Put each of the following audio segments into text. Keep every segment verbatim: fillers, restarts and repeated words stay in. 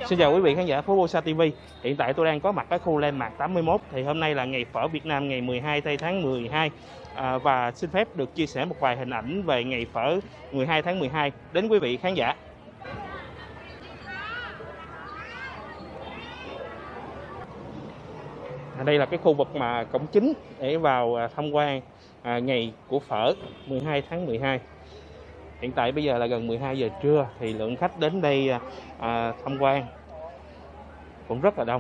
Xin chào quý vị khán giả Formosa ti vi. Hiện tại tôi đang có mặt ở khu Landmark tám mươi mốt. Thì hôm nay là ngày phở Việt Nam ngày mười hai tây tháng mười hai. À, và xin phép được chia sẻ một vài hình ảnh về ngày phở mười hai tháng mười hai đến quý vị khán giả. À, đây là cái khu vực mà cổng chính để vào tham quan à, ngày của phở mười hai tháng mười hai. Hiện tại bây giờ là gần mười hai giờ trưa thì lượng khách đến đây à, tham quan cũng rất là đông.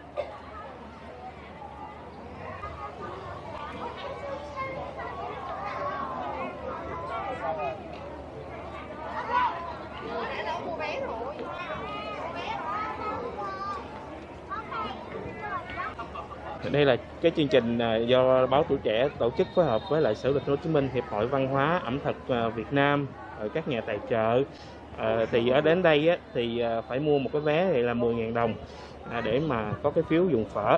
Đây là cái chương trình do Báo Tuổi Trẻ tổ chức phối hợp với lại Sở Du lịch Hồ Chí Minh, Hiệp hội Văn hóa ẩm thực Việt Nam, rồi các nhà tài trợ. À, thì ở đến đây á, thì phải mua một cái vé thì là mười nghìn đồng à, để mà có cái phiếu dùng phở.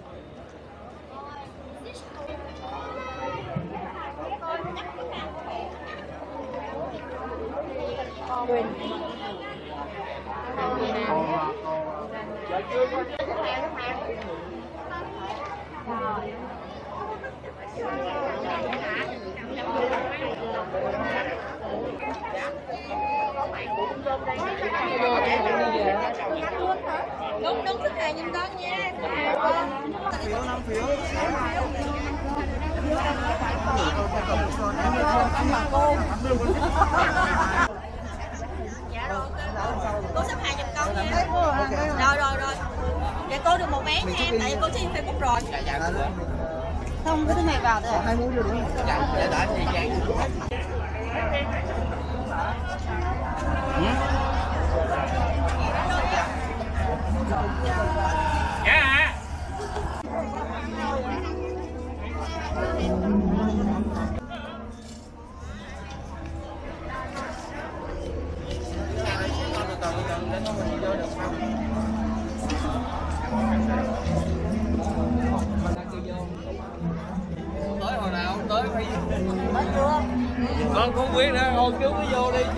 Đúng đúng, khách hàng nhìn con nha. Phiếu năm phiếu. Cô. Dạ rồi. Cô xếp hàng giùm con nha. Rồi rồi rồi. Dạ cô được một vé nha em, tại vì cô xin Facebook rồi. Dạ dạ. Không, cái thứ này vào thôi. Hai muốn vô đúng không? Dạ, để đợi thời gian. Dạ. Tới hồi nào tới phải con không biết nữa, hồi cứu nó vô đi.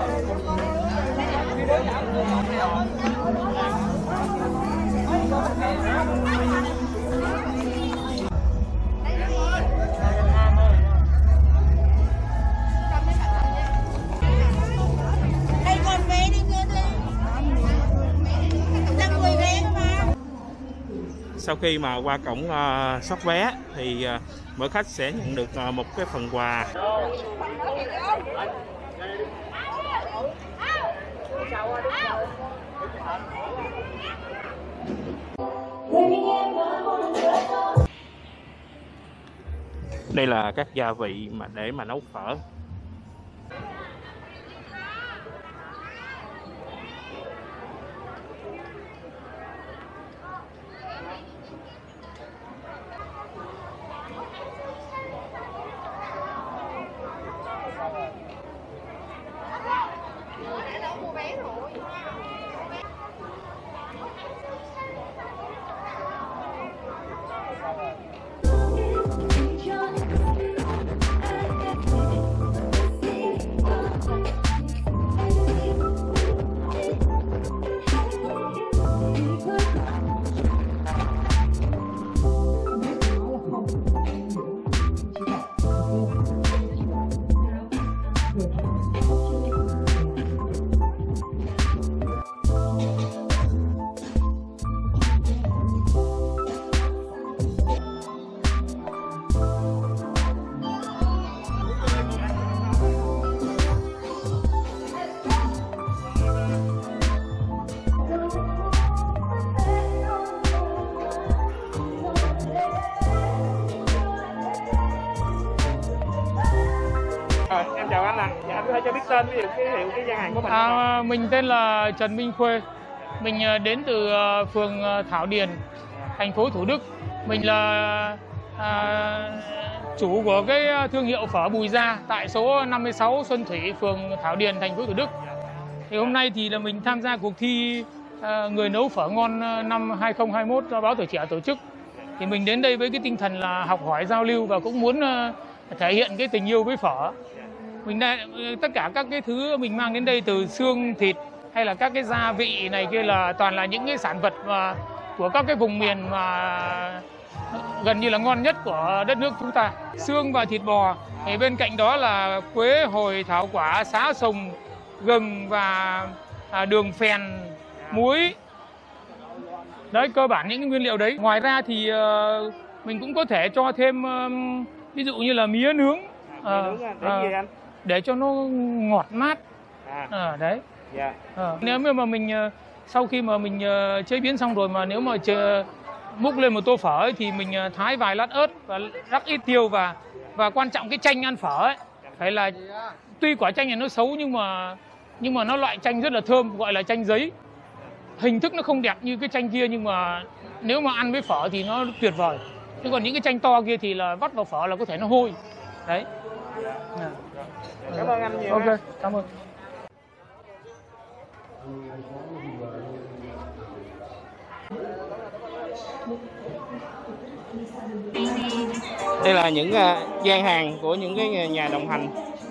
Đây còn vé đi kia đi. năm mươi vé mà. Sau khi mà qua cổng uh, soát vé thì uh, mỗi khách sẽ nhận được uh, một cái phần quà. Đây là các gia vị mà để mà nấu phở. Em chào anh ạ. À. Dạ, anh có thể cho biết tên với cái hiệu cái gian hàng của mình. À, mình tên là Trần Minh Khuê. Mình đến từ phường Thảo Điền, thành phố Thủ Đức. Mình là à, chủ của cái thương hiệu phở Bùi Gia tại số năm mươi sáu Xuân Thủy, phường Thảo Điền, thành phố Thủ Đức. Thì hôm nay thì là mình tham gia cuộc thi à, người nấu phở ngon năm hai không hai mốt do Báo Tuổi Trẻ tổ chức. Thì mình đến đây với cái tinh thần là học hỏi giao lưu và cũng muốn uh, thể hiện cái tình yêu với phở. Mình đã, tất cả các cái thứ mình mang đến đây từ xương, thịt, hay là các cái gia vị này kia là toàn là những cái sản vật mà của các cái vùng miền mà gần như là ngon nhất của đất nước chúng ta. Xương và thịt bò, thì bên cạnh đó là quế, hồi, thảo quả, sá sùng, gừng và đường phèn, muối. Đấy, cơ bản những nguyên liệu đấy. Ngoài ra thì uh, mình cũng có thể cho thêm uh, ví dụ như là mía nướng, uh, nướng để, gì anh? để cho nó ngọt mát. À. Uh, đấy. Dạ. Uh, nếu mà mình uh, sau khi mà mình uh, chế biến xong rồi mà nếu mà chờ, múc lên một tô phở ấy, thì mình uh, thái vài lát ớt và rắc ít tiêu, và và quan trọng cái chanh ăn phở ấy phải là, tuy quả chanh này nó xấu nhưng mà nhưng mà nó loại chanh rất là thơm, gọi là chanh giấy. Hình thức nó không đẹp như cái chanh kia nhưng mà nếu mà ăn với phở thì nó tuyệt vời. Chứ còn những cái chanh to kia thì là vắt vào phở là có thể nó hôi. Đấy. Cảm ơn anh nhiều. Ok, ha. cảm ơn. Đây là những uh, gian hàng của những cái nhà đồng hành.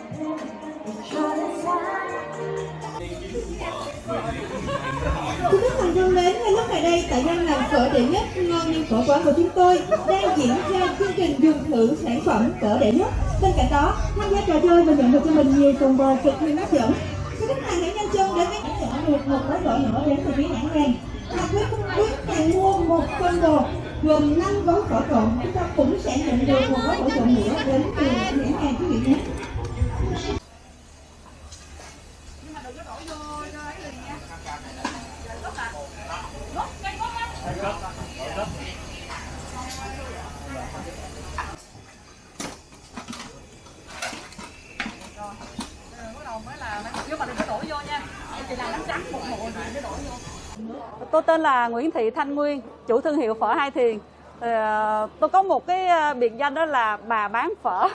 Thưa các bạn thân mến, ngay lúc này đây tại gian hàng phở đệ nhất ngon như phở quán của chúng tôi đang diễn ra chương trình dùng thử sản phẩm phở đệ nhất. Bên cạnh đó, tham gia trò chơi và nhận được cho mình nhiều phần quà cực kỳ hấp dẫn. Các khách hàng hãy nhanh chân đến với nhận được một gói phở nhỏ đến từ phía nhãn hàng. Hoặc với không quyết hàng mua một combo gồm năm gói phở trộn, chúng ta cũng sẽ nhận được một gói phở trộn nữa đến từ nhãn hàng quý vị nhé. Tôi tên là Nguyễn Thị Thanh Nguyên, chủ thương hiệu phở Hai Thiền. Tôi có một cái biệt danh đó là bà bán phở.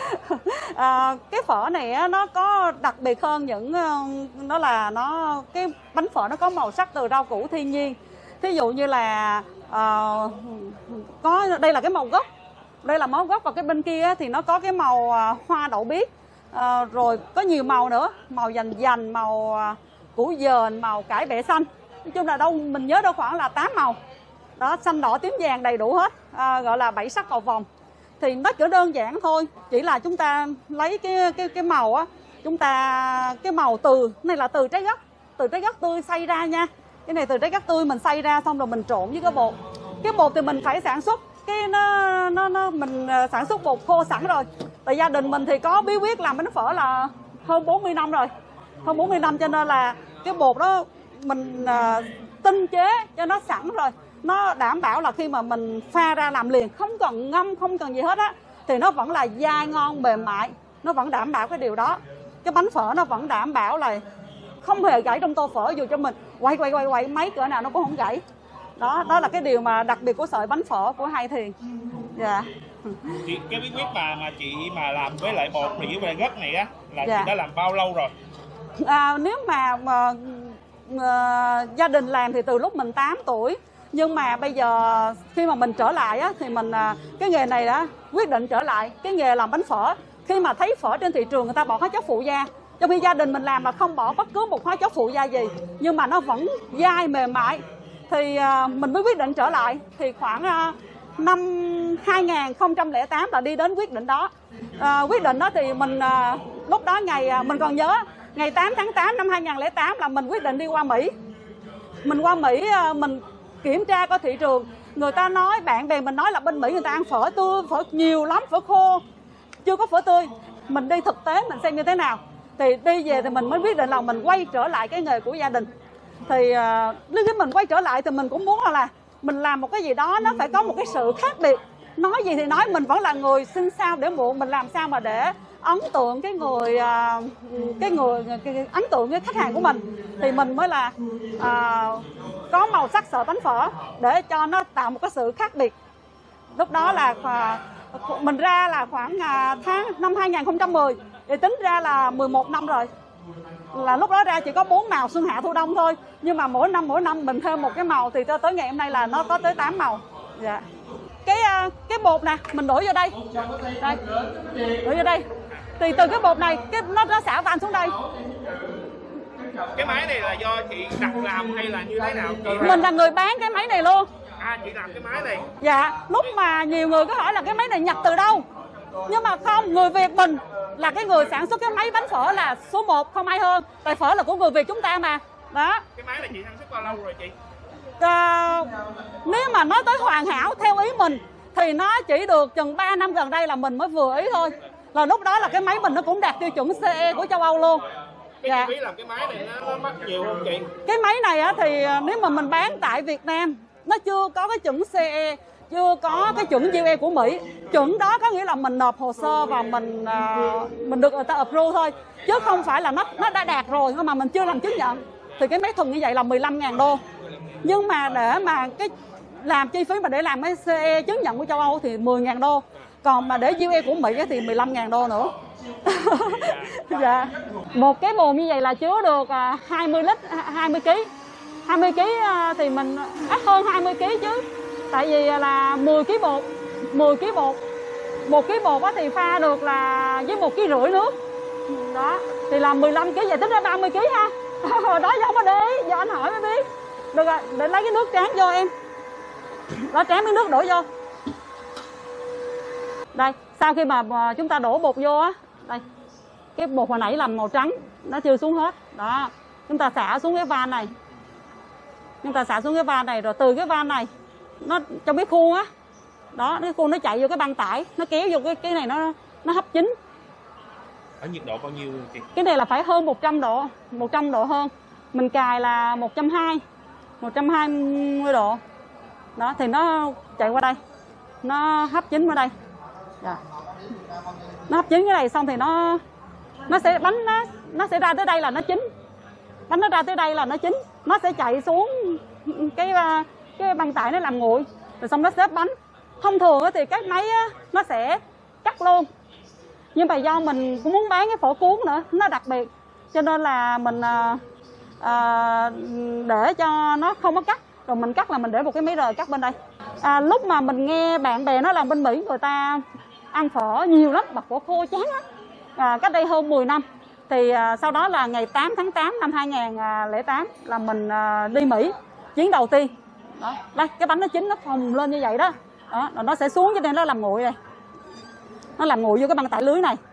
À, cái phở này nó có đặc biệt hơn những đó là nó cái bánh phở nó có màu sắc từ rau củ thiên nhiên. Thí dụ như là uh, có đây là cái màu gốc, đây là màu gốc, và cái bên kia thì nó có cái màu uh, hoa đậu biếc, uh, rồi có nhiều màu nữa, màu dành dành, màu uh, củ dền, màu cải bẹ xanh. Nói chung là đâu mình nhớ đâu khoảng là tám màu đó, xanh đỏ tím vàng đầy đủ hết, à, gọi là bảy sắc cầu vồng. Thì nó chỉ đơn giản thôi, chỉ là chúng ta lấy cái cái cái màu á, chúng ta cái màu từ này là từ trái gấc, từ trái gấc tươi xay ra nha. Cái này từ trái gấc tươi mình xay ra xong rồi mình trộn với cái bột. Cái bột thì mình phải sản xuất cái nó nó nó mình sản xuất bột khô sẵn rồi. Tại gia đình mình thì có bí quyết làm bánh phở là hơn bốn mươi năm rồi, hơn bốn mươi năm, cho nên là cái bột đó mình uh, tinh chế cho nó sẵn rồi, nó đảm bảo là khi mà mình pha ra làm liền, không cần ngâm, không cần gì hết á, thì nó vẫn là dai ngon mềm mại, nó vẫn đảm bảo cái điều đó. Cái bánh phở nó vẫn đảm bảo là không hề gãy trong tô phở, dù cho mình quay quay quay quay mấy cỡ nào nó cũng không gãy. Đó, đó là cái điều mà đặc biệt của sợi bánh phở của Hai Thiền. Dạ. Chị, cái bí quyết mà mà chị mà làm với lại bột thì với lại gấc này á là dạ. chị đã làm bao lâu rồi? À, nếu mà, mà uh, gia đình làm thì từ lúc mình tám tuổi, nhưng mà bây giờ khi mà mình trở lại á, thì mình uh, cái nghề này đã quyết định trở lại cái nghề làm bánh phở. Khi mà thấy phở trên thị trường người ta bỏ hóa chất phụ gia, trong khi gia đình mình làm là không bỏ bất cứ một hóa chất phụ gia gì, nhưng mà nó vẫn dai mềm mại, thì uh, mình mới quyết định trở lại. Thì khoảng uh, năm hai nghìn không trăm lẻ tám là đi đến quyết định đó. Uh, quyết định đó thì mình uh, lúc đó ngày uh, mình còn nhớ ngày tám tháng tám năm hai nghìn không trăm lẻ tám là mình quyết định đi qua Mỹ. Mình qua Mỹ uh, mình kiểm tra coi thị trường. Người ta nói, bạn bè mình nói là bên Mỹ người ta ăn phở tươi, phở nhiều lắm, phở khô, chưa có phở tươi. Mình đi thực tế mình xem như thế nào. Thì đi về thì mình mới quyết định là mình quay trở lại cái nghề của gia đình. Thì uh, nếu mình quay trở lại thì mình cũng muốn là mình làm một cái gì đó nó phải có một cái sự khác biệt. Nói gì thì nói, mình vẫn là người sinh sao để muộn, mình làm sao mà để ấn tượng cái người uh, cái người cái, ấn tượng với khách hàng của mình, thì mình mới là uh, có màu sắc sợi bánh phở để cho nó tạo một cái sự khác biệt. Lúc đó là uh, mình ra là khoảng uh, tháng năm hai nghìn không trăm mười, thì tính ra là mười một năm rồi. Là lúc đó ra chỉ có bốn màu xuân hạ thu đông thôi, nhưng mà mỗi năm mỗi năm mình thêm một cái màu, thì cho tới ngày hôm nay là nó có tới tám màu. Dạ. Cái cái bột nè mình đổ vô đây, đây đổ vô đây, thì từ cái bột này cái nó nó xả van xuống đây, Cái máy này là do chị đặt làm hay là như thế nào chị? Mình là người bán cái máy này luôn. À, chị làm cái máy này. Dạ, lúc mà nhiều người có hỏi là cái máy này nhập từ đâu, nhưng mà không, người Việt mình là cái người sản xuất cái máy bánh phở là số một, không ai hơn. Tại phở là của người Việt chúng ta mà. Đó. Cái máy này chị sản xuất bao lâu rồi chị? À, nếu mà nói tới hoàn hảo theo ý mình thì nó chỉ được chừng ba năm gần đây là mình mới vừa ý thôi. Là lúc đó là cái máy mình nó cũng đạt tiêu chuẩn xê e của châu Âu luôn. Cái dạ. chi phí làm cái máy này nó, nó mắc nhiều không chị? Cái máy này á, thì nếu mà mình bán tại Việt Nam nó chưa có cái chuẩn xê e, chưa có cái chuẩn giê e của Mỹ. Chuẩn đó có nghĩa là mình nộp hồ sơ và mình uh, mình được người ta approve thôi, chứ không phải là nó nó đã đạt rồi nhưng mà mình chưa làm chứng nhận. Thì cái máy thùng như vậy là mười lăm ngàn đô. Nhưng mà để mà cái làm chi phí mà để làm cái xê e chứng nhận của châu Âu thì mười ngàn đô. Còn mà để giê e của Mỹ thì mười lăm ngàn đô nữa. Dạ. Một cái bồn như vậy là chứa được hai mươi lít, hai mươi ki lô gam. hai mươi ki lô gam thì mình ít hơn hai mươi ki lô gam chứ. Tại vì là mười ki lô gam bột, mười ki lô gam bột. một ki lô gam bột thì pha được là với một ki lô gam rưỡi nước. Đó, thì là mười lăm ki lô gam, vậy tính ra ba mươi ki lô gam ha. Đó giờ mà đi, giờ anh hỏi mới biết. Được rồi, để lấy cái nước tráng vô em. Đó, tráng miếng nước đổ vô. Đây, sau khi mà chúng ta đổ bột vô á, đây, cái bột hồi nãy làm màu trắng, nó chưa xuống hết. Đó, chúng ta xả xuống cái van này. Chúng ta xả xuống cái van này, rồi từ cái van này, nó trong cái khuôn á, đó, cái khuôn nó chạy vô cái băng tải, nó kéo vô cái cái này nó nó hấp chín. Ở nhiệt độ bao nhiêu chị? Cái này là phải hơn một trăm độ, một trăm độ hơn. Mình cài là một trăm hai mươi, một trăm hai mươi độ. Đó, thì nó chạy qua đây, nó hấp chín qua đây. Dạ. Nó hấp chín cái này xong thì nó nó sẽ bánh nó nó sẽ ra tới đây là nó chín. Bánh nó ra tới đây là nó chín. Nó sẽ chạy xuống cái cái băng tải nó làm nguội, rồi xong nó xếp bánh. Thông thường thì cái máy á, nó sẽ cắt luôn. Nhưng mà do mình cũng muốn bán cái phở cuốn nữa, nó đặc biệt, cho nên là mình à, à, để cho nó không có cắt. Rồi mình cắt là mình để một cái máy rời cắt bên đây. À, lúc mà mình nghe bạn bè nói là bên Mỹ người ta ăn phở nhiều lắm, mà phở khô chán lắm, à, cách đây hơn mười năm. Thì à, sau đó là ngày tám tháng tám năm hai nghìn không trăm lẻ tám là mình à, đi Mỹ, chuyến đầu tiên. Đó, đây cái bánh nó chín nó phồng lên như vậy đó. Đó, rồi nó sẽ xuống cho nên nó làm nguội đây. Nó làm nguội vô cái băng tải lưới này.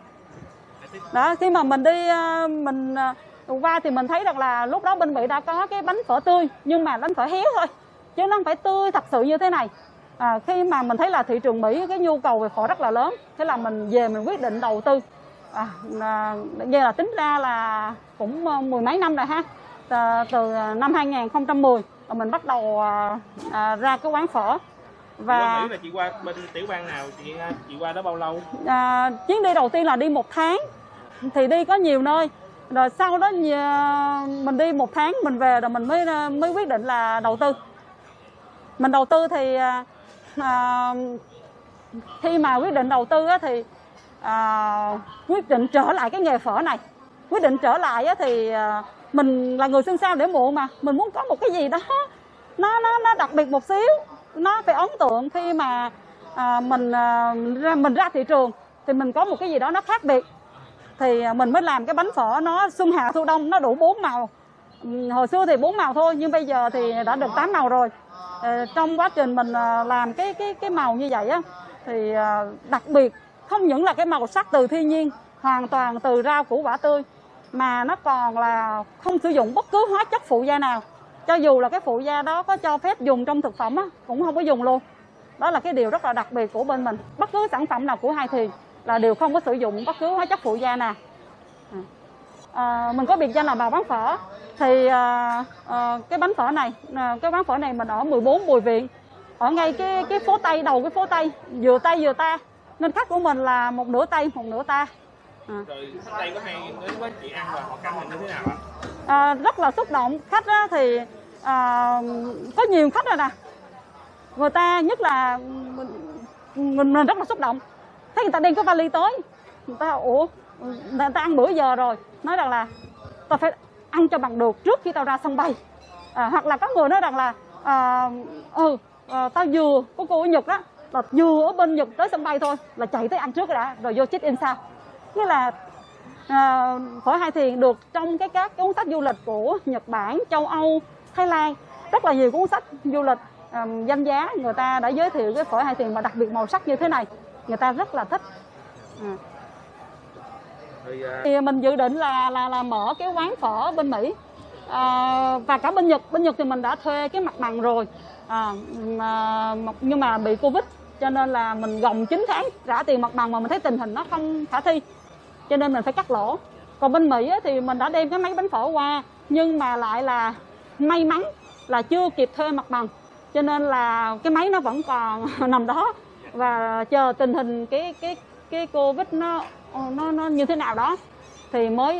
Đó, khi mà mình đi mình qua thì mình thấy được là lúc đó bên Mỹ đã có cái bánh phở tươi, nhưng mà bánh phở héo thôi, chứ nó không phải tươi thật sự như thế này. À, khi mà mình thấy là thị trường Mỹ cái nhu cầu về phở rất là lớn, thế là mình về mình quyết định đầu tư. À, à, giờ là tính ra là cũng mười mấy năm rồi ha. À, từ năm hai nghìn không trăm mười là mình bắt đầu à, à, ra cái quán phở. Và qua Mỹ là chị qua bên tiểu bang nào chị chị qua đó bao lâu? À, chuyến đi đầu tiên là đi một tháng, thì đi có nhiều nơi. Rồi sau đó mình đi một tháng mình về rồi mình mới mới quyết định là đầu tư. Mình đầu tư thì à, khi mà quyết định đầu tư á, thì à, quyết định trở lại cái nghề phở này. Quyết định trở lại á, thì à, mình là người sinh sao để muộn mà, mình muốn có một cái gì đó nó nó nó đặc biệt một xíu, nó phải ấn tượng khi mà à, mình à, ra mình ra thị trường thì mình có một cái gì đó nó khác biệt, thì mình mới làm cái bánh phở nó xuân hạ thu đông, nó đủ bốn màu. Hồi xưa thì bốn màu thôi nhưng bây giờ thì đã được tám màu rồi. À, trong quá trình mình à, làm cái cái cái màu như vậy á, thì à, đặc biệt không những là cái màu sắc từ thiên nhiên hoàn toàn từ rau củ quả tươi, mà nó còn là không sử dụng bất cứ hóa chất phụ gia nào. Cho dù là cái phụ gia đó có cho phép dùng trong thực phẩm á, cũng không có dùng luôn. Đó là cái điều rất là đặc biệt của bên mình. Bất cứ sản phẩm nào của Hai Thuyền là đều không có sử dụng bất cứ hóa chất phụ gia nào. À, mình có biệt danh là bà bán phở. Thì à, à, cái bánh phở này, à, cái bán phở này mình ở mười bốn Bùi Viện, ở ngay cái cái phố Tây, đầu cái phố Tây, vừa Tây vừa ta. Nên khách của mình là một nửa Tây, một nửa ta. À. Rồi khách Tây có hay đến với chị ăn và họ canh mình như thế nào ạ? À, rất là xúc động. Khách á, thì à, có nhiều khách rồi nè, người ta nhất là mình, mình rất là xúc động. Thấy người ta đem cái vali tới, người ta ủa người ta ăn bữa giờ rồi, nói rằng là tao phải ăn cho bằng được trước khi tao ra sân bay. À, hoặc là có người nói rằng là à, ừ à, tao vừa có cô ở Nhật á, là vừa ở bên Nhật tới sân bay thôi là chạy tới ăn trước đã rồi vô check in sau. Nghĩa là à, phở Hai Thiền được trong cái các cuốn sách du lịch của Nhật Bản, châu Âu, Thái Lan, rất là nhiều cuốn sách du lịch à, danh giá người ta đã giới thiệu cái phở Hai Thiền, và đặc biệt màu sắc như thế này người ta rất là thích. À. Thì mình dự định là là là mở cái quán phở bên Mỹ à, và cả bên Nhật. Bên Nhật thì mình đã thuê cái mặt bằng rồi à, mà, nhưng mà bị Covid cho nên là mình gồng chín tháng trả tiền mặt bằng mà mình thấy tình hình nó không khả thi cho nên mình phải cắt lỗ. Còn bên Mỹ thì mình đã đem cái máy bánh phở qua, nhưng mà lại là may mắn là chưa kịp thuê mặt bằng cho nên là cái máy nó vẫn còn nằm đó và chờ tình hình cái cái cái Covid nó nó nó như thế nào đó thì mới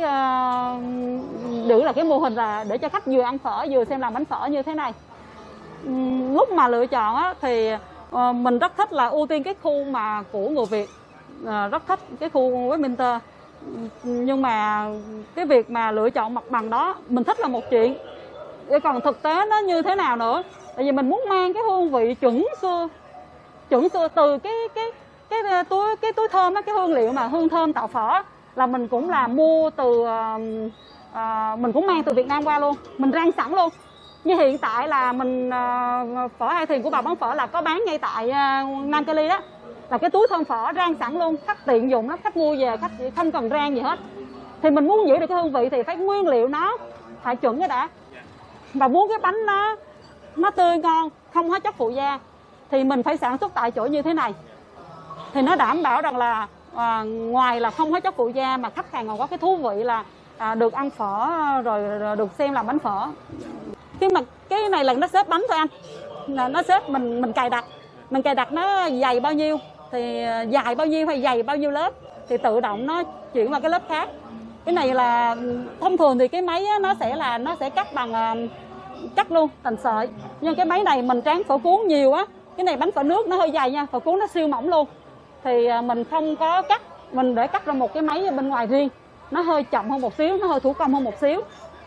uh, giữ là cái mô hình là để cho khách vừa ăn phở vừa xem làm bánh phở như thế này. Um, lúc mà lựa chọn á, thì uh, mình rất thích là ưu tiên cái khu mà của người Việt, uh, rất thích cái khu Westminster. Nhưng mà cái việc mà lựa chọn mặt bằng đó mình thích là một chuyện, còn thực tế nó như thế nào nữa, tại vì mình muốn mang cái hương vị chuẩn xưa chuẩn xưa từ cái cái cái túi cái túi thơm á, cái hương liệu mà hương thơm tạo phở là mình cũng là mua từ uh, uh, mình cũng mang từ Việt Nam qua luôn, mình rang sẵn luôn. Như hiện tại là mình uh, phở Hai Thiền của bà bán phở là có bán ngay tại uh, Nam Cali đó, là cái túi thơm phở rang sẵn luôn, khách tiện dụng lắm, khách mua về khách không cần rang gì hết. Thì mình muốn giữ được cái hương vị thì phải nguyên liệu nó phải chuẩn cái đã, và muốn cái bánh nó nó tươi ngon, không hóa chất phụ gia thì mình phải sản xuất tại chỗ như thế này thì nó đảm bảo rằng là à, ngoài là không hóa chất phụ gia mà khách hàng còn có cái thú vị là à, được ăn phở rồi, rồi được xem làm bánh phở. Khi mà cái này là nó xếp bánh thôi anh, nó xếp mình mình cài đặt mình cài đặt nó dày bao nhiêu thì dài bao nhiêu hay dày bao nhiêu lớp thì tự động nó chuyển qua cái lớp khác. Cái này là thông thường thì cái máy nó sẽ là nó sẽ cắt bằng cắt luôn thành sợi, nhưng cái máy này mình tráng phở cuốn nhiều á, cái này bánh phở nước nó hơi dày nha, phở cuốn nó siêu mỏng luôn thì mình không có cắt, mình để cắt ra một cái máy bên ngoài riêng, nó hơi chậm hơn một xíu, nó hơi thủ công hơn một xíu.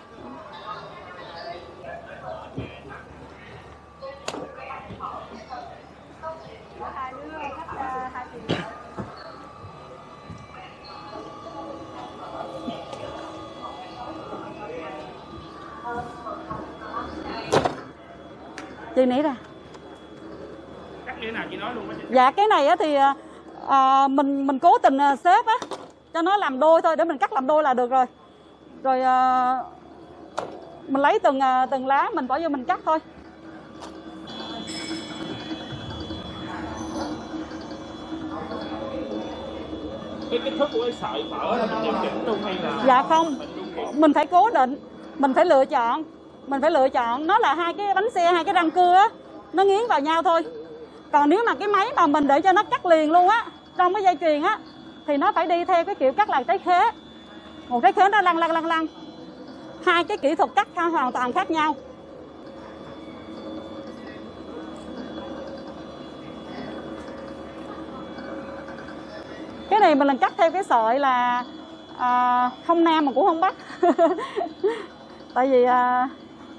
Chị nghĩ ra cắt như thế nào chị nói luôn á chị? Dạ cái này á thì à, mình mình cố tình xếp á cho nó làm đôi thôi, để mình cắt làm đôi là được rồi. Rồi à, mình lấy từng từng lá mình bỏ vô mình cắt thôi. Cái kích thước của cái sợi phở là mình điều chỉnh luôn hay là? Dạ không, mình phải cố định, mình phải lựa chọn, mình phải lựa chọn nó là hai cái bánh xe, hai cái răng cưa á, nó nghiến vào nhau thôi. Còn nếu mà cái máy mà mình để cho nó cắt liền luôn á, trong cái dây chuyền á, thì nó phải đi theo cái kiểu cắt là trái khế. Một trái khế nó lăn lăn lăn lăn. Hai cái kỹ thuật cắt hoàn toàn khác nhau. Cái này mình lần cắt theo cái sợi là à, không nam mà cũng không bắc. Tại vì à,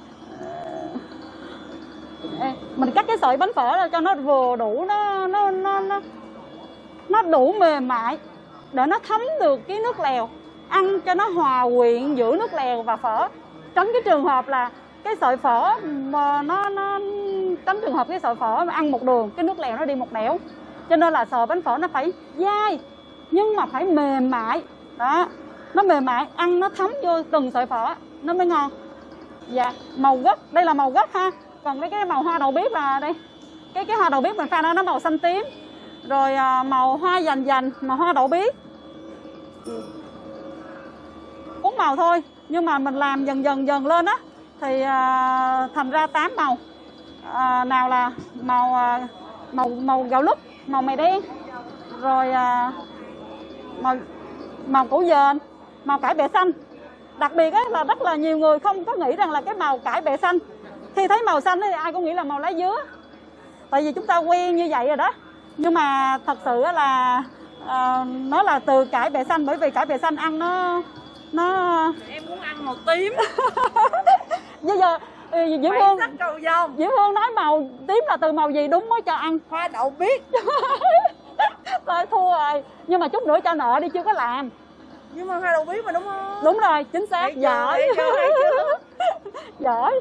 mình cắt cái sợi bánh phở ra cho nó vừa đủ, nó nó nó nó nó đủ mềm mại để nó thấm được cái nước lèo, ăn cho nó hòa quyện giữa nước lèo và phở, tránh cái trường hợp là cái sợi phở mà nó nó tránh trường hợp cái sợi phở mà ăn một đường cái nước lèo nó đi một nẻo. Cho nên là sợi bánh phở nó phải dai nhưng mà phải mềm mại đó, nó mềm mại ăn nó thấm vô từng sợi phở nó mới ngon. Dạ màu gốc đây là màu gốc ha, còn cái cái màu hoa đậu biếc là đây, cái cái hoa đậu biếc mình pha nó nó màu xanh tím, rồi à, màu hoa dành dành màu hoa đậu biếc, bốn màu thôi nhưng mà mình làm dần dần dần lên á thì à, thành ra tám màu. À, nào là màu à, màu màu gạo lứt, màu mè đen, rồi à, màu màu củ dền, màu cải bẹ xanh. Đặc biệt á, là rất là nhiều người không có nghĩ rằng là cái màu cải bẹ xanh, khi thấy màu xanh thì ai cũng nghĩ là màu lá dứa, tại vì chúng ta quen như vậy rồi đó. Nhưng mà thật sự là à, nó là từ cải bẹ xanh, bởi vì cải bẹ xanh ăn nó nó em muốn ăn màu tím. Bây giờ Diễm Hương cầu vồng. Diễm Hương nói màu tím là từ màu gì đúng mới cho ăn? Hoa đậu biếc. Thôi thua rồi, nhưng mà chút nữa cho nợ đi, chưa có làm. Nhưng mà hai đầu bếp mà đúng không? Đúng rồi, chính xác. Hay Giỏi. chưa, hay chưa? Giỏi.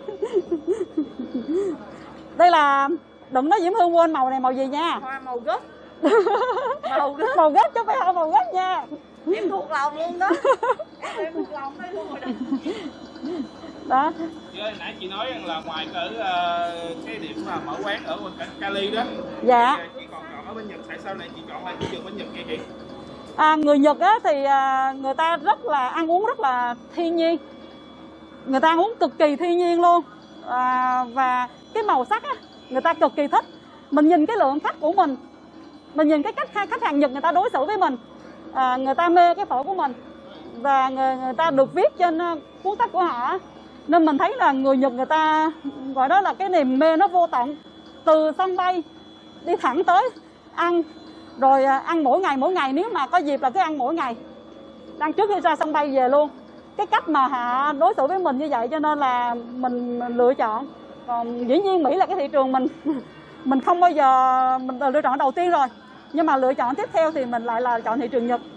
Đây là đừng nói Diễm Hương quên màu này màu gì nha. Hoa màu gất. Màu gất. Màu gất chứ phải hoa màu gất nha. Em thuộc lòng luôn đó. Em thuộc lòng đây luôn rồi đó. Đó. Chứ nãy chị nói rằng là ngoài ở uh, cái điểm mà mở quán ở Cali đó. Dạ. Chị còn chọn ở bên Nhật, tại sao này chị chọn lại thị trường bên Nhật vậy chị? À, người Nhật á thì à, người ta rất là ăn uống rất là thiên nhiên. Người ta ăn uống cực kỳ thiên nhiên luôn. À, và cái màu sắc á người ta cực kỳ thích. Mình nhìn cái lượng khách của mình, mình nhìn cái cách khách hàng Nhật người ta đối xử với mình, à, người ta mê cái phở của mình và người, người ta được viết trên cuốn sách của họ, nên mình thấy là người Nhật người ta gọi đó là cái niềm mê nó vô tận. Từ sân bay đi thẳng tới ăn, rồi ăn mỗi ngày mỗi ngày, nếu mà có dịp là cứ ăn mỗi ngày, ăn trước khi ra sân bay về luôn. Cái cách mà họ đối xử với mình như vậy cho nên là mình, mình lựa chọn. Còn dĩ nhiên Mỹ là cái thị trường mình mình không bao giờ mình lựa chọn đầu tiên rồi, nhưng mà lựa chọn tiếp theo thì mình lại là chọn thị trường Nhật.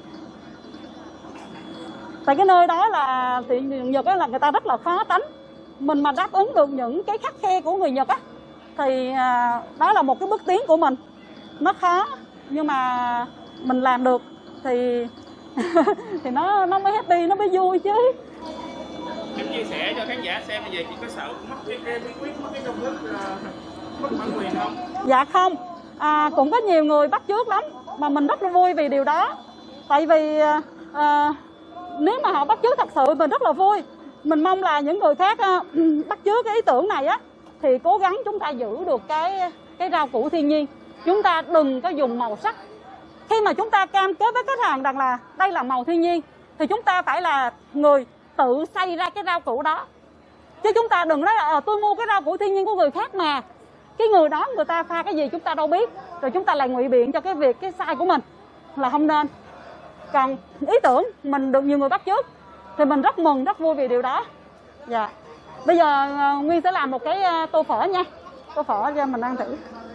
Tại cái nơi đó là thị trường Nhật là người ta rất là khó tánh. Mình mà đáp ứng được những cái khắt khe của người Nhật á thì đó là một cái bước tiến của mình. Nó khó nhưng mà mình làm được thì thì nó nó mới happy, nó mới vui chứ. Em chia sẻ cho khán giả xem bây giờ chị có sợ mất cái cái bí quyết, mất cái công thức, mất bản quyền không? Dạ không, à, cũng có nhiều người bắt chước lắm mà mình rất là vui vì điều đó. Tại vì à, nếu mà họ bắt chước thật sự mình rất là vui. Mình mong là những người khác à, bắt chước cái ý tưởng này á thì cố gắng chúng ta giữ được cái cái rau củ thiên nhiên. Chúng ta đừng có dùng màu sắc. Khi mà chúng ta cam kết với khách hàng rằng là đây là màu thiên nhiên thì chúng ta phải là người tự xây ra cái rau củ đó. Chứ chúng ta đừng nói là à, tôi mua cái rau củ thiên nhiên của người khác mà. Cái người đó người ta pha cái gì chúng ta đâu biết. Rồi chúng ta lại ngụy biện cho cái việc cái sai của mình là không nên. Còn ý tưởng mình được nhiều người bắt chước thì mình rất mừng, rất vui vì điều đó. Dạ. Bây giờ Nguyên sẽ làm một cái tô phở nha. Tô phở cho mình ăn thử.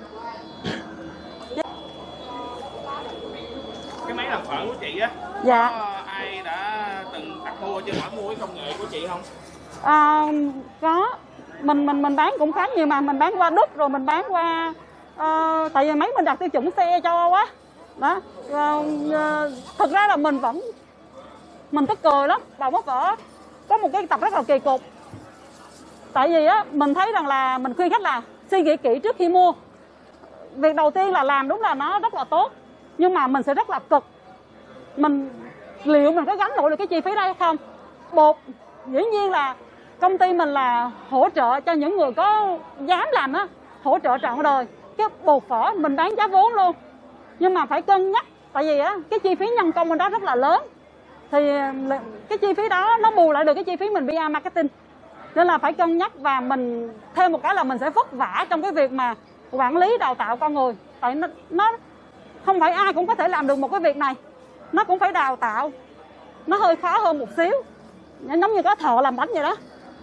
Cái máy làm phở của chị á, dạ. Có ai đã từng đặt mua chưa, hỏi mua cái công nghệ của chị không? À, có. Mình mình mình bán cũng khá nhiều mà, mình bán qua Đức rồi mình bán qua uh, tại vì máy mình đặt tiêu chuẩn xe châu Âu á. Đó. Uh, uh, thực ra là mình vẫn mình tức cười lắm, bào mứt phở có một cái tập rất là kỳ cục. Tại vì á mình thấy rằng là mình khuyên khách là suy nghĩ kỹ trước khi mua. Việc đầu tiên là làm đúng là nó rất là tốt, nhưng mà mình sẽ rất là cực. Mình liệu mình có gánh nổi được cái chi phí đó hay không? Bột dĩ nhiên là công ty mình là hỗ trợ cho những người có dám làm á, hỗ trợ trọn đời. Cái bột phở mình bán giá vốn luôn, nhưng mà phải cân nhắc. Tại vì á cái chi phí nhân công bên đó rất là lớn, thì cái chi phí đó nó bù lại được cái chi phí mình pê e marketing, nên là phải cân nhắc. Và mình thêm một cái là mình sẽ vất vả trong cái việc mà quản lý đào tạo con người. Tại nó, nó không phải ai cũng có thể làm được một cái việc này, nó cũng phải đào tạo, nó hơi khó hơn một xíu, giống như có thợ làm bánh vậy đó.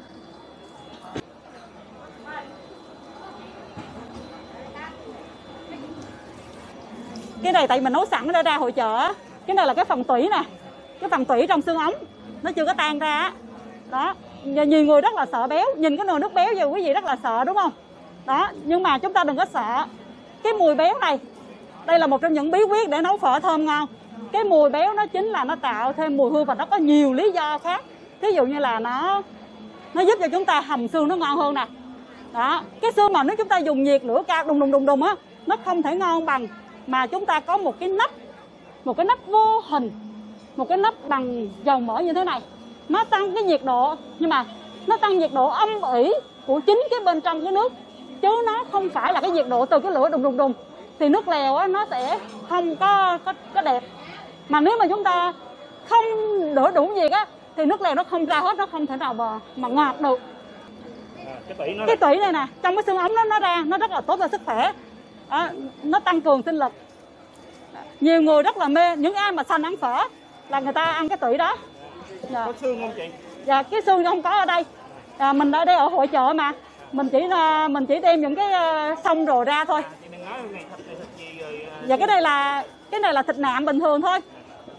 Cái này tại mình nấu sẵn để ra hội chợ. Cái này là cái phần tủy nè, cái phần tủy trong xương ống nó chưa có tan ra đó. Nhiều người rất là sợ béo, nhìn cái nồi nước béo giờ quý vị rất là sợ đúng không? Đó, nhưng mà chúng ta đừng có sợ cái mùi béo này. Đây là một trong những bí quyết để nấu phở thơm ngon. Cái mùi béo nó chính là nó tạo thêm mùi hương, và nó có nhiều lý do khác. Ví dụ như là nó nó giúp cho chúng ta hầm xương nó ngon hơn nè. Đó, cái xương mà nếu chúng ta dùng nhiệt lửa cao đùng đùng đùng đùng á, nó không thể ngon bằng mà chúng ta có một cái nắp, một cái nắp vô hình, một cái nắp bằng dầu mỡ như thế này. Nó tăng cái nhiệt độ, nhưng mà nó tăng nhiệt độ âm ỉ của chính cái bên trong cái nước, chứ nó không phải là cái nhiệt độ từ cái lửa đùng đùng đùng. Thì nước lèo á nó sẽ không có, có có đẹp. Mà nếu mà chúng ta không đổ đủ nhiệt á thì nước lèo nó không ra hết, nó không thể nào mà, mà ngọt được. À, cái tủy nó cái tủy này nè, trong cái xương ống nó nó ra, nó rất là tốt cho sức khỏe. À, nó tăng cường sinh lực. Nhiều người rất là mê, những ai mà sành ăn phở là người ta ăn cái tủy đó. Dạ. Có xương không chị? Dạ, cái xương không có ở đây. À, mình ở đây ở hội chợ mà, mình chỉ mình chỉ đem những cái xong rồi ra thôi. À, chị đừng nói này thịt, thịt gì rồi. Dạ, cái này là cái này là thịt nạm bình thường thôi.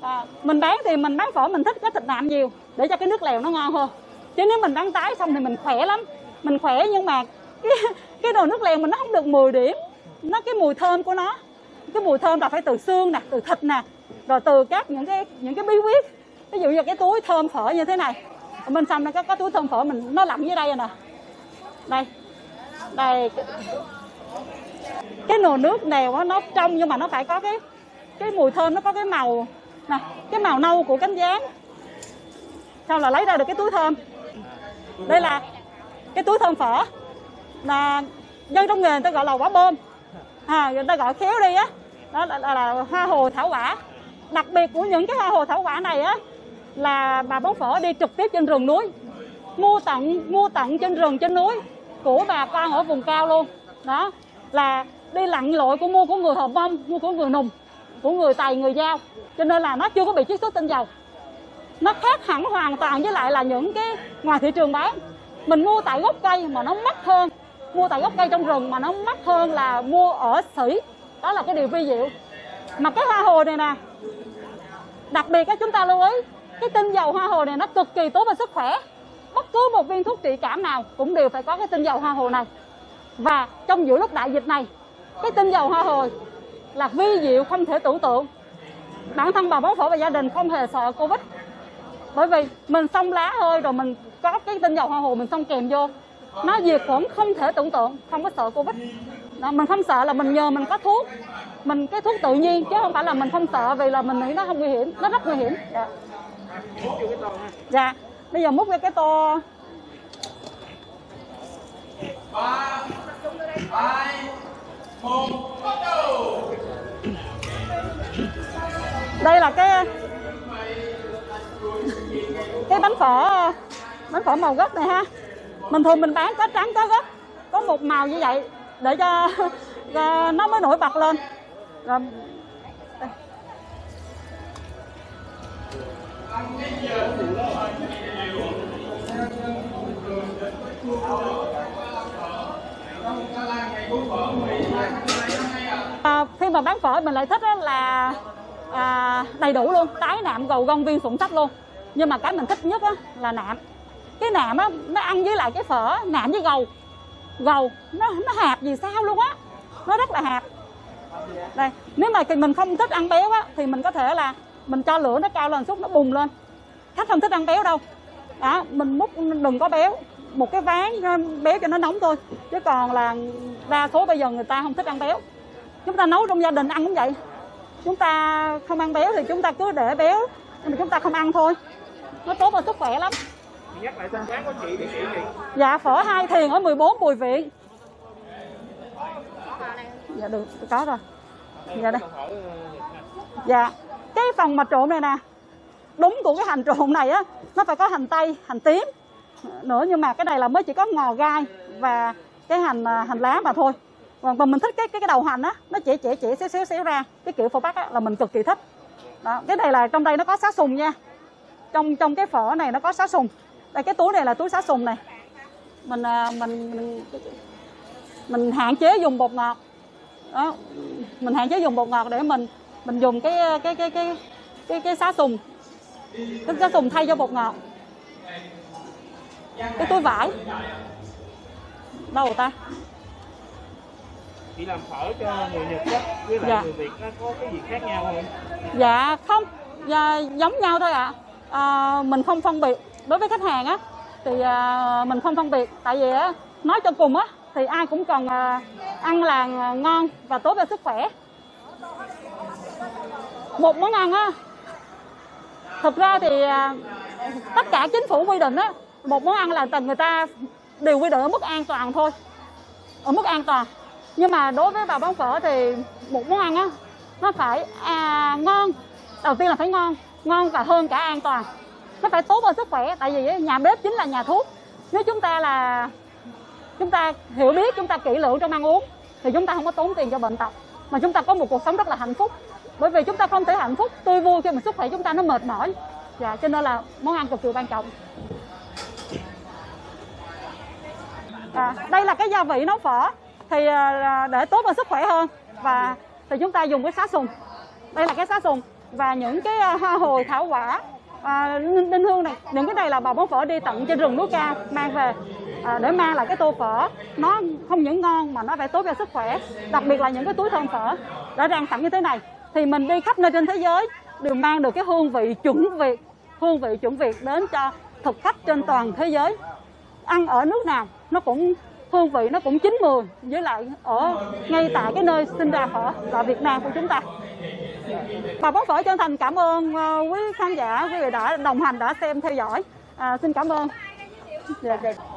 À, mình bán thì mình bán phở mình thích cái thịt nạm nhiều để cho cái nước lèo nó ngon hơn. Chứ nếu mình bán tái xong thì mình khỏe lắm. Mình khỏe nhưng mà cái, cái nồi nước lèo mình nó không được mười điểm. Nó cái mùi thơm của nó, cái mùi thơm là phải từ xương nè, từ thịt nè, rồi từ các những cái những cái bí quyết. Ví dụ như cái túi thơm phở như thế này, ở bên trong nó có, có túi thơm phở mình nó lặn dưới đây rồi nè. Đây, đây, cái, cái nồi nước lèo đó, nó trong nhưng mà nó phải có cái cái mùi thơm, nó có cái màu nè, cái màu nâu của cánh gián. Sau là lấy ra được cái túi thơm. Đây là cái túi thơm phở, là dân trong nghề người ta gọi là quả bơm, à, người ta gọi khéo đi á, đó là, là, là hoa hồ thảo quả. Đặc biệt của những cái hoa hồ thảo quả này á là bà bán phở đi trực tiếp trên rừng núi, mua tận mua tận trên rừng trên núi của bà con ở vùng cao luôn. Đó là đi lặn lội của mua của người Hờ Mông, mua của người Nùng, của người Tày, người Dao, cho nên là nó chưa có bị chiết xuất tinh dầu. Nó khác hẳn hoàn toàn với lại là những cái ngoài thị trường bán. Mình mua tại gốc cây mà nó mắc hơn, mua tại gốc cây trong rừng mà nó mắc hơn là mua ở xỉ. Đó là cái điều vi diệu. Mà cái hoa hồ này nè, đặc biệt á, chúng ta lưu ý cái tinh dầu hoa hồ này nó cực kỳ tốt cho sức khỏe. Bất cứ một viên thuốc trị cảm nào cũng đều phải có cái tinh dầu hoa hồ này. Và trong giữa lúc đại dịch này, cái tinh dầu hoa hồ là vi diệu không thể tưởng tượng. Bản thân bà bán phở và gia đình không hề sợ Covid, bởi vì mình xông lá thôi rồi mình có cái tinh dầu hoa hồ mình xông kèm vô, nó diệt khuẩn không thể tưởng tượng, không có sợ Covid. Đó, mình không sợ là mình nhờ mình có thuốc, mình cái thuốc tự nhiên, chứ không phải là mình không sợ vì là mình nghĩ nó không nguy hiểm, nó rất nguy hiểm. Dạ, dạ. Bây giờ múc ra cái tô. ba, hai, một, bắt đầu. Đây là cái cái bánh phở bánh phở màu gốc này ha. Bình thường mình bán có trắng có gốc, có một màu như vậy để cho nó mới nổi bật lên. Rồi. À, khi mà bán phở mình lại thích là à, đầy đủ luôn, tái nạm gầu gông viên sụn sách luôn. Nhưng mà cái mình thích nhất á, là nạm. Cái nạm á, nó ăn với lại cái phở, nạm với gầu. Gầu, nó nó hạt gì sao luôn á. Nó rất là hạt. Đây, nếu mà mình không thích ăn béo á, thì mình có thể là mình cho lửa nó cao lên xúc nó bùng lên. Khách không thích ăn béo đâu. Đó, mình múc đừng có béo. Một cái ván béo cho nó nóng thôi. Chứ còn là đa số bây giờ người ta không thích ăn béo. Chúng ta nấu trong gia đình ăn cũng vậy. Chúng ta không ăn béo thì chúng ta cứ để béo, nhưng mà chúng ta không ăn thôi. Nó tốt cho sức khỏe lắm. Nhắc lại tên quán của chị, địa chỉ gì? Dạ, phở Hai Thiền ở mười bốn Bùi Viện. Dạ được, có rồi. Dạ đây. Dạ, cái phần mà trộn này nè, đúng của cái hành trộn này á, nó phải có hành tây, hành tím nữa, nhưng mà cái này là mới chỉ có ngò gai và cái hành hành lá mà thôi. Còn mình thích cái cái cái đầu hành á, nó chỉ chỉ chỉ xéo xéo xéo ra, cái kiểu phở Bắc á là mình cực kỳ thích. Đó, cái này là trong đây nó có sá sùng nha. Trong trong cái phở này nó có sá sùng. Đây, cái túi này là túi sá sùng này. Mình mình mình, mình hạn chế dùng bột ngọt. Đó, mình hạn chế dùng bột ngọt để mình mình dùng cái cái cái cái cái cái sá sùng. Cái sá sùng thay cho bột ngọt. Cái túi vải. Đâu rồi ta? Chị làm phở cho người Nhật á, với lại dạ. người Việt nó có cái gì khác nhau không? Dạ không, dạ, giống nhau thôi ạ. À. À, mình không phân biệt. Đối với khách hàng á thì à, mình không phân biệt. Tại vì á, nói cho cùng á thì ai cũng cần à, ăn là ngon và tốt cho sức khỏe. Một món ăn á, thực ra thì à, tất cả chính phủ quy định á, một món ăn là từng người ta đều quy định ở mức an toàn thôi, ở mức an toàn. Nhưng mà đối với bà bán phở thì một món ăn á, nó phải à, ngon. Đầu tiên là phải ngon, ngon và hơn cả an toàn. Nó phải tốt cho sức khỏe, tại vì nhà bếp chính là nhà thuốc. Nếu chúng ta là chúng ta hiểu biết, chúng ta kỹ lưỡng trong ăn uống thì chúng ta không có tốn tiền cho bệnh tật, mà chúng ta có một cuộc sống rất là hạnh phúc. Bởi vì chúng ta không thể hạnh phúc tươi vui khi mà sức khỏe chúng ta nó mệt mỏi. Dạ, cho nên là món ăn cực kỳ quan trọng. À, đây là cái gia vị nấu phở thì để tốt cho sức khỏe hơn, và thì chúng ta dùng cái sá sùng. Đây là cái sá sùng. và những cái hoa hồi thảo quả, à, đinh hương này, những cái này là bà bán phở đi tận trên rừng núi cao mang về à, để mang lại cái tô phở nó không những ngon mà nó phải tốt cho sức khỏe, đặc biệt là những cái túi thơm phở đã rang sẵn như thế này thì mình đi khắp nơi trên thế giới đều mang được cái hương vị chuẩn Việt, hương vị chuẩn Việt đến cho thực khách trên toàn thế giới. Ăn ở nước nào nó cũng hương vị nó cũng chín mùi, với lại ở ngay tại cái nơi sinh ra phở là Việt Nam của chúng ta. Bà bán phở chân thành cảm ơn quý khán giả, quý vị đã đồng hành, đã xem theo dõi. À, xin cảm ơn. Dạ.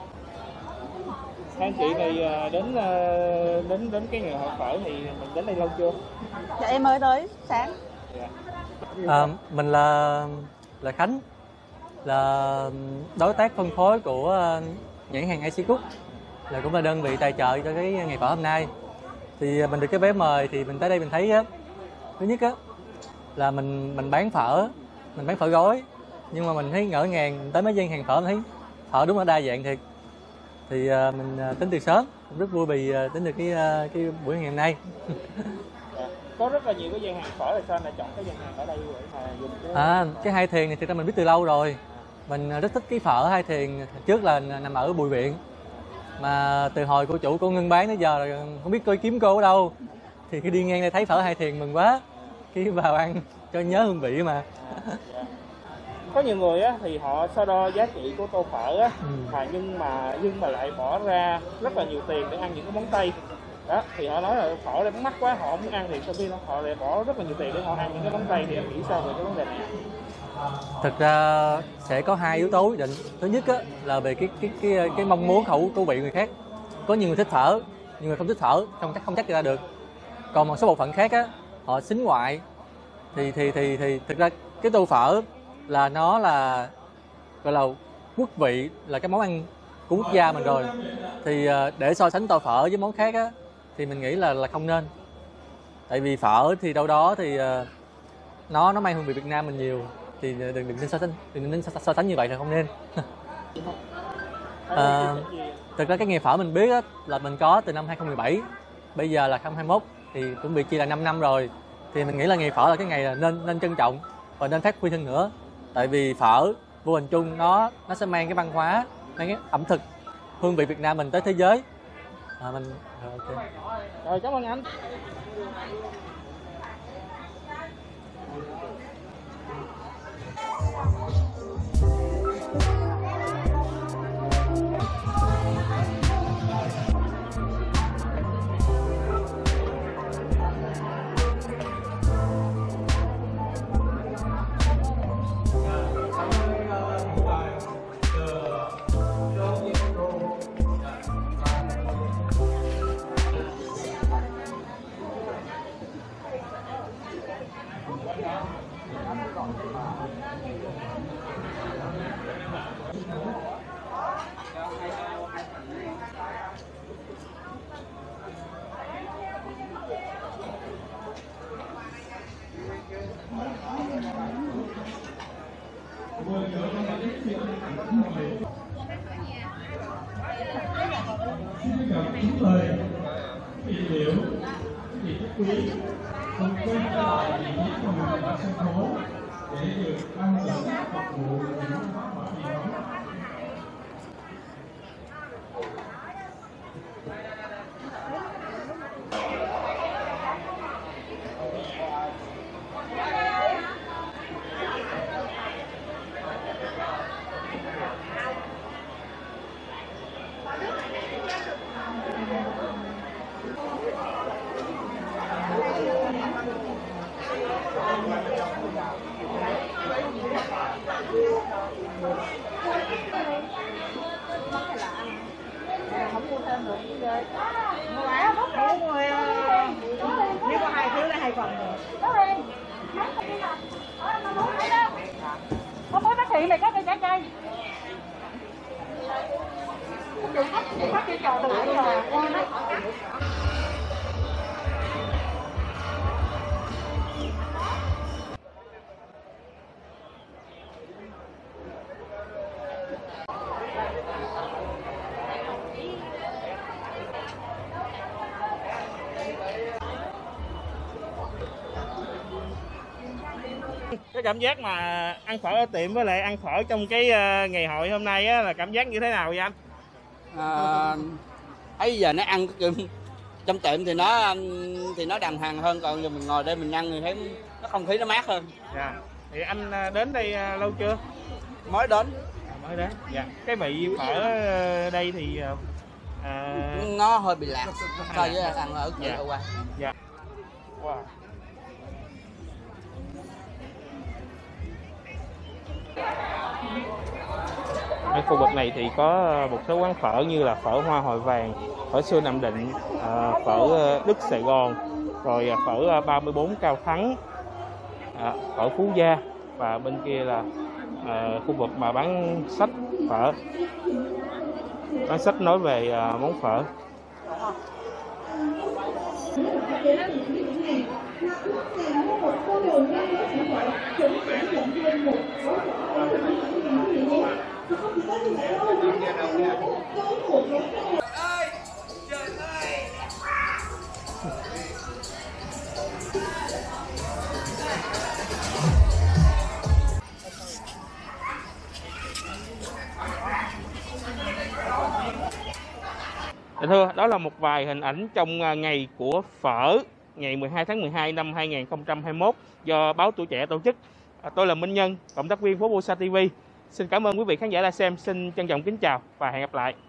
Anh chị này đến đến đến cái ngày hội phở thì mình đến đây lâu chưa? Dạ em mới tới sáng. Dạ. À, mình là là Khánh, là đối tác phân phối của nhãn hàng i xê Cook, là cũng là đơn vị tài trợ cho cái ngày phở hôm nay. Thì mình được cái vé mời thì mình tới đây mình thấy á, thứ nhất á là mình mình bán phở, mình bán phở gói, nhưng mà mình thấy ngỡ ngàng, mình tới mấy gian hàng phở mình thấy phở đúng là đa dạng thiệt. Thì uh, mình uh, tính từ sớm, rất vui vì uh, tính được cái uh, cái buổi ngày hôm nay. Có rất là nhiều cái gian hàng phở, là sao lại chọn cái gian hàng ở đây để mà dùng cái... À, cái Hai Thiền này thực ra mình biết từ lâu rồi. Mình rất thích cái phở Hai Thiền, trước là nằm ở Bùi Viện. Mà từ hồi cô chủ cô ngưng bán đến giờ là không biết coi kiếm cô ở đâu. Thì khi đi ngang đây thấy phở Hai Thiền mừng quá. Khi vào ăn cho nhớ hương vị mà. Có nhiều người á thì họ so đo giá trị của tô phở á, ừ. mà nhưng mà nhưng mà lại bỏ ra rất là nhiều tiền để ăn những cái món Tây. Đó, thì họ nói là phở này mắc quá, họ không muốn ăn, thì sau khi họ lại bỏ rất là nhiều tiền để họ ăn những cái món Tây. Thì em nghĩ sao về cái vấn đề này? Thực ra sẽ có hai yếu tố quyết định. Thứ nhất á, là về cái cái cái cái mong muốn khẩu khẩu vị người khác. Có nhiều người thích phở, nhiều người không thích phở, không chắc không chắc ra được. Còn một số bộ phận khác á, họ xính ngoại thì thì thì thì thực ra cái tô phở là nó là gọi là quốc vị, là cái món ăn của quốc gia mình rồi. Thì để so sánh tô phở với món khác á thì mình nghĩ là là không nên. Tại vì phở thì đâu đó thì nó nó mang hương vị Việt Nam mình nhiều, thì đừng đừng nên so sánh, đừng nên so sánh như vậy là không nên. À, thực ra cái nghề phở mình biết á, là mình có từ năm hai không một bảy, bây giờ là hai không hai mốt thì cũng bị chia là năm năm rồi. Thì mình nghĩ là nghề phở là cái ngày là nên nên trân trọng và nên phát huy hơn nữa. Tại vì phở vô hình chung nó nó sẽ mang cái văn hóa, mang cái ẩm thực, hương vị Việt Nam mình tới thế giới. À, mình rồi, okay. Rồi, cảm ơn anh. Kính mời vị liệu, vị khách quý cùng quay trở lại vị trí của mình ở sân khấu để được ăn dẫn phục vụ những món phở truyền thống. Không mua thêm được chứ ghê. Mua áo bốc mua mua nếu có hai thứ là hai phần rồi. Có mối bác thị này có cây trái cây. Được khách, được khách đi trò từ nãy giờ. cảm giác mà ăn phở ở tiệm với lại ăn phở trong cái uh, ngày hội hôm nay á, là cảm giác như thế nào vậy anh? À, ấy giờ nó ăn trong tiệm thì nó thì nó đàng hoàng hơn, còn giờ mình ngồi đây mình ăn thì thấy nó không khí nó mát hơn. Dạ. Thì anh đến đây lâu chưa? Mới đến. À, mới đến. Dạ. Cái vị phở đây thì à... nó hơi bị lạc so với ăn ở cửa dạ. qua. Dạ. Wow. Ở khu vực này thì có một số quán phở như là phở Hoa Hồi Vàng, phở xưa Nam Định, phở Đức Sài Gòn, rồi phở ba mươi bốn Cao Thắng, phở Phú Gia, và bên kia là khu vực mà bán sách phở, bán sách nói về món phở. Thưa, đó là một vài hình ảnh trong ngày của phở ngày mười hai tháng mười hai năm hai nghìn không trăm hai mươi mốt do Báo Tuổi Trẻ tổ chức. Tôi là Minh Nhân, cộng tác viên Formosa ti vi. Xin cảm ơn quý vị khán giả đã xem, xin trân trọng kính chào và hẹn gặp lại.